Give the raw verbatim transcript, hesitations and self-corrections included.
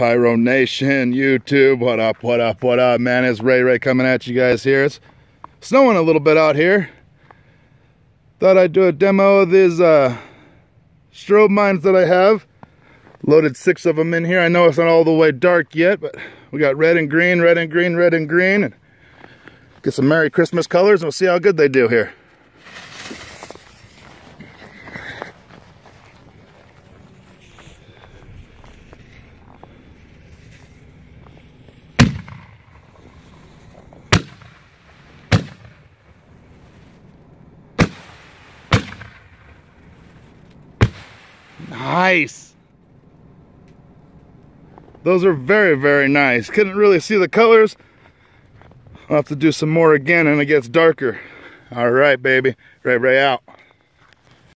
Pyro Nation, YouTube, what up, what up, what up, man? It's Ray Ray coming at you guys here. It's snowing a little bit out here. Thought I'd do a demo of these uh, strobe mines that I have. Loaded six of them in here. I know it's not all the way dark yet, but we got red and green, red and green, red and green. And get some Merry Christmas colors and we'll see how good they do here. Nice. Those are very, very nice. Couldn't really see the colors. I'll have to do some more again and it gets darker. All right, baby. Ray Ray out.